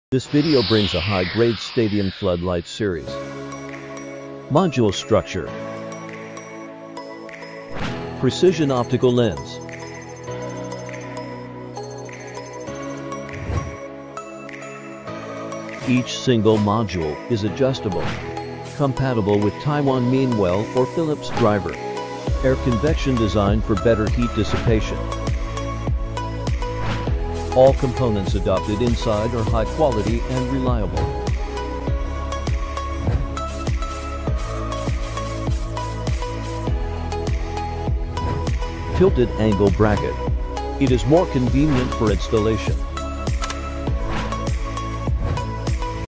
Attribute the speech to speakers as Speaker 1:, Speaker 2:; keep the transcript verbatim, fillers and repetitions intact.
Speaker 1: This video brings a high-grade stadium floodlight series. Module structure. Precision optical lens. Each single module is adjustable, compatible with Taiwan Mean Well or Phillips driver. Air convection design for better heat dissipation. All components adopted inside are high quality and reliable. Tilted angle bracket. It is more convenient for installation.